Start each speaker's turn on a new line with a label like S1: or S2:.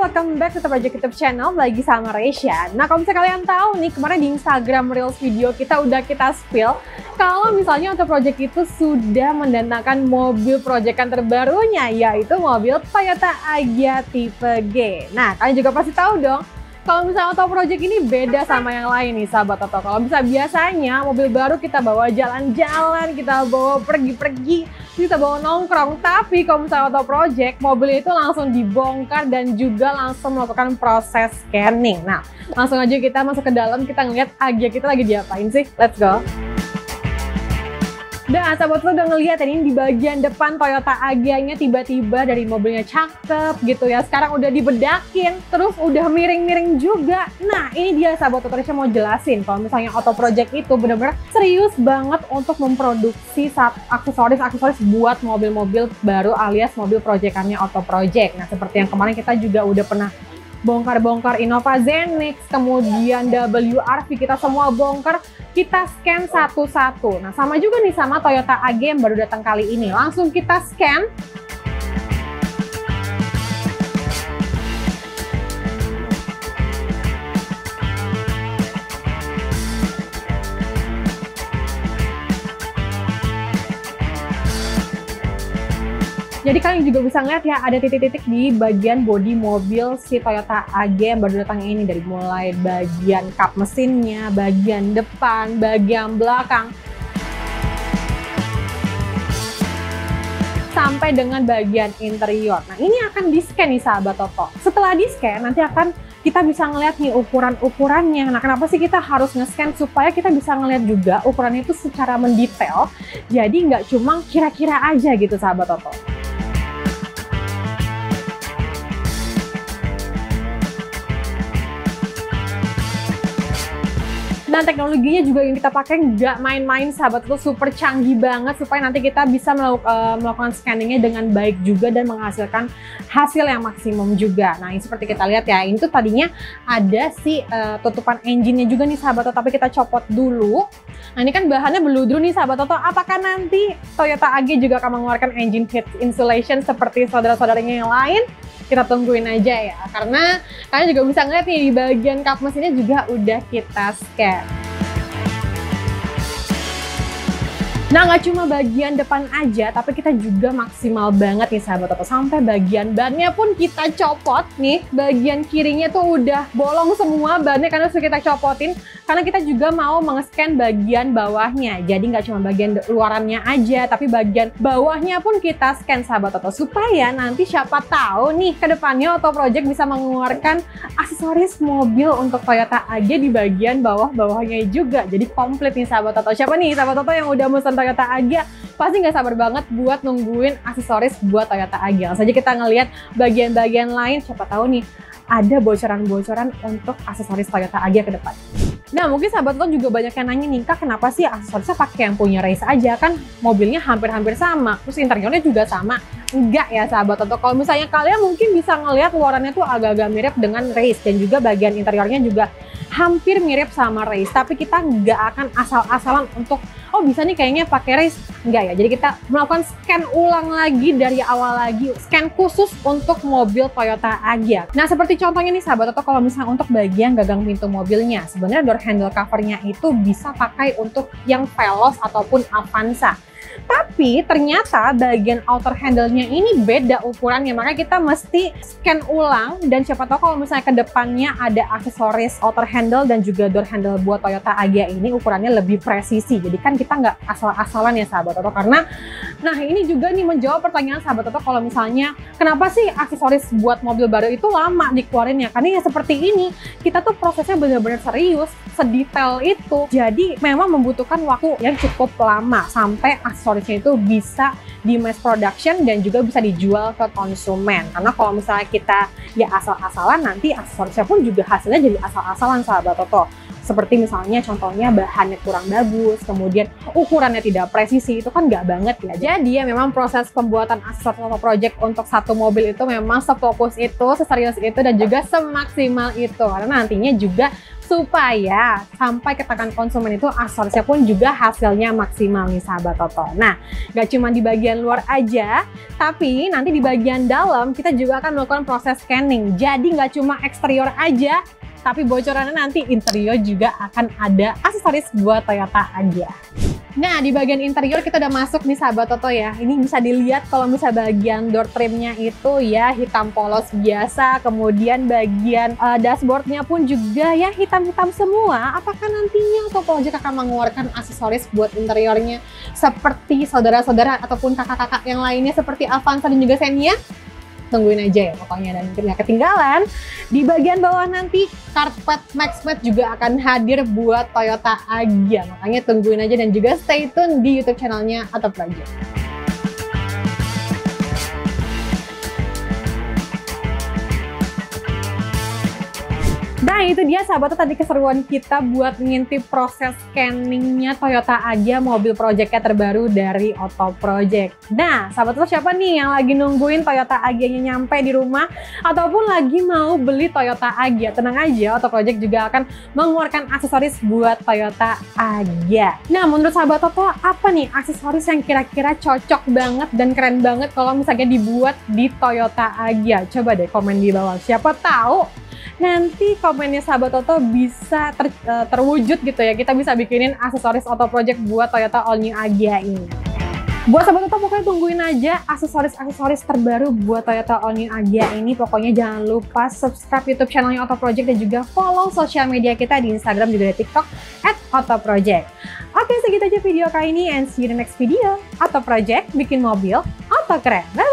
S1: welcome back to The Project YouTube channel lagi sama Reisha. Nah, kalau misalnya kalian tahu nih, kemarin di Instagram Reels video kita udah kita spill kalau misalnya Auto Project itu sudah mendatangkan mobil proyekan terbarunya, yaitu mobil Toyota Agya tipe G. Nah, kalian juga pasti tahu dong, kalau misalnya Auto Project ini beda sama yang lain nih sahabat Auto. Kalau misalnya biasanya mobil baru kita bawa jalan-jalan, kita bawa pergi-pergi, kita bawa nongkrong. Tapi kalau misalnya Auto Project, mobil itu langsung dibongkar dan juga langsung melakukan proses scanning. Nah, langsung aja kita masuk ke dalam, kita ngeliat Agya kita lagi diapain sih. Let's go! Dan sahabat lo udah ngeliat ini di bagian depan Toyota Agya-nya tiba-tiba dari mobilnya cakep gitu ya. Sekarang udah dibedakin, terus udah miring-miring juga. Nah, ini dia sahabat Auto, mau jelasin kalau misalnya Auto Project itu bener-bener serius banget untuk memproduksi aksesoris buat mobil-mobil baru alias mobil proyekannya Auto Project. Nah, seperti yang kemarin kita juga udah pernah bongkar-bongkar Innova Zenix, kemudian WRV, kita semua bongkar, kita scan satu-satu. Nah, sama juga nih sama Toyota Agya yang baru datang kali ini. Langsung kita scan. Jadi kalian juga bisa ngeliat ya, ada titik-titik di bagian bodi mobil si Toyota Agya yang baru datang ini, dari mulai bagian kap mesinnya, bagian depan, bagian belakang, sampai dengan bagian interior. Nah, ini akan di-scan nih sahabat Auto. Setelah di-scan, nanti akan kita bisa ngeliat nih ukuran-ukurannya. Nah, kenapa sih kita harus nge-scan? Supaya kita bisa ngeliat juga ukurannya itu secara mendetail. Jadi nggak cuma kira-kira aja gitu sahabat Auto. Nah, teknologinya juga yang kita pakai nggak main-main sahabat, itu super canggih banget supaya nanti kita bisa melakukan scanningnya dengan baik juga dan menghasilkan hasil yang maksimum juga. Nah, ini seperti kita lihat ya, ini tuh tadinya ada si tutupan engine-nya juga nih sahabat, tapi kita copot dulu. Nah, ini kan bahannya beludru nih sahabat Auto. Apakah nanti Toyota Agya juga akan mengeluarkan engine heat insulation seperti saudara-saudaranya yang lain? Kita tungguin aja ya, karena kalian juga bisa ngeliat nih di bagian kap mesinnya juga udah kita scan. Nah, nggak cuma bagian depan aja, tapi kita juga maksimal banget nih sahabat Auto. Sampai bagian bannya pun kita copot nih. Bagian kirinya tuh udah bolong semua bannya karena sudah kita copotin. Karena kita juga mau meng-scan bagian bawahnya. Jadi nggak cuma bagian luarannya aja, tapi bagian bawahnya pun kita scan sahabat Auto. Supaya nanti siapa tahu nih ke depannya Auto Project bisa mengeluarkan aksesoris mobil untuk Toyota Agya di bagian bawah-bawahnya juga. Jadi komplit nih sahabat Auto. Siapa nih sahabat Auto yang udah mesen Toyota Agya? Pasti nggak sabar banget buat nungguin aksesoris buat Toyota Agya. Langsung aja kita ngelihat bagian-bagian lain, siapa tahu nih ada bocoran-bocoran untuk aksesoris Toyota Agya ke depan. Nah, mungkin sahabat lo juga banyak yang nanya nih, Kak, kenapa sih aksesorisnya pakai yang punya Race aja? Kan mobilnya hampir-hampir sama, terus interiornya juga sama. Enggak ya sahabat Auto, kalau misalnya kalian mungkin bisa ngelihat luarannya tuh agak-agak mirip dengan Race dan juga bagian interiornya juga hampir mirip sama Race, tapi kita nggak akan asal-asalan untuk oh bisa nih kayaknya pakai Race, enggak ya. Jadi kita melakukan scan ulang lagi dari awal lagi, scan khusus untuk mobil Toyota Agya. Nah, seperti contohnya nih sahabat Auto, kalau misalnya untuk bagian gagang pintu mobilnya, sebenarnya door handle covernya itu bisa pakai untuk yang Veloz ataupun Avanza. Tapi ternyata bagian outer handle-nya ini beda ukurannya, makanya kita mesti scan ulang. Dan siapa tahu kalau misalnya ke depannya ada aksesoris outer handle dan juga door handle buat Toyota Agya ini ukurannya lebih presisi. Jadi kan kita nggak asal-asalan ya sahabat Auto, karena nah ini juga nih menjawab pertanyaan sahabat Auto, kalau misalnya kenapa sih aksesoris buat mobil baru itu lama dikeluarinnya? Karena ya seperti ini, kita tuh prosesnya benar-benar serius, sedetail itu. Jadi memang membutuhkan waktu yang cukup lama sampai aksesorisnya itu bisa di mass production dan juga bisa dijual ke konsumen. Karena kalau misalnya kita ya asal-asalan, nanti aksesorisnya pun juga hasilnya jadi asal-asalan sahabat Auto. Seperti misalnya contohnya bahannya kurang bagus, kemudian ukurannya tidak presisi, itu kan nggak banget ya. Jadi ya memang proses pembuatan aksesoris Auto Project untuk satu mobil itu memang sefokus itu, seserius itu, dan juga semaksimal itu. Karena nantinya juga supaya sampai ke tangan konsumen itu aksesorisnya pun juga hasilnya maksimal nih sahabat Toto. Nah, gak cuma di bagian luar aja, tapi nanti di bagian dalam kita juga akan melakukan proses scanning. Jadi gak cuma eksterior aja, tapi bocorannya nanti interior juga akan ada aksesoris buat Toyota Agya. Nah, di bagian interior kita udah masuk nih sahabat Toto ya. Ini bisa dilihat kalau misalnya bagian door trimnya itu ya hitam polos biasa. Kemudian bagian dashboardnya pun juga ya hitam-hitam semua. Apakah nantinya Auto Project akan mengeluarkan aksesoris buat interiornya seperti saudara-saudara ataupun kakak-kakak yang lainnya seperti Avanza dan juga Xenia? Tungguin aja ya pokoknya, dan nggak ketinggalan di bagian bawah nanti karpet Max Matte juga akan hadir buat Toyota Agya, makanya tungguin aja dan juga stay tune di YouTube channelnya Auto Project. Nah itu dia sahabat tadi keseruan kita buat ngintip proses scanningnya Toyota Agya mobil projectnya terbaru dari Auto Project. Nah sahabat siapa nih yang lagi nungguin Toyota Agya-nya nyampe di rumah ataupun lagi mau beli Toyota Agya, tenang aja, Auto Project juga akan mengeluarkan aksesoris buat Toyota Agya. Nah menurut sahabat Toto, apa nih aksesoris yang kira-kira cocok banget dan keren banget kalau misalnya dibuat di Toyota Agya? Coba deh komen di bawah, siapa tahu nanti komennya sahabat Toto bisa terwujud gitu ya. Kita bisa bikinin aksesoris Auto Project buat Toyota All New Agya ini. Buat sahabat Toto pokoknya tungguin aja aksesoris-aksesoris terbaru buat Toyota All New Agya ini. Pokoknya jangan lupa subscribe YouTube channelnya Auto Project dan juga follow sosial media kita di Instagram juga di TikTok @AutoProject. Oke, segitu aja video kali ini and see you in the next video. Auto Project bikin mobil auto keren.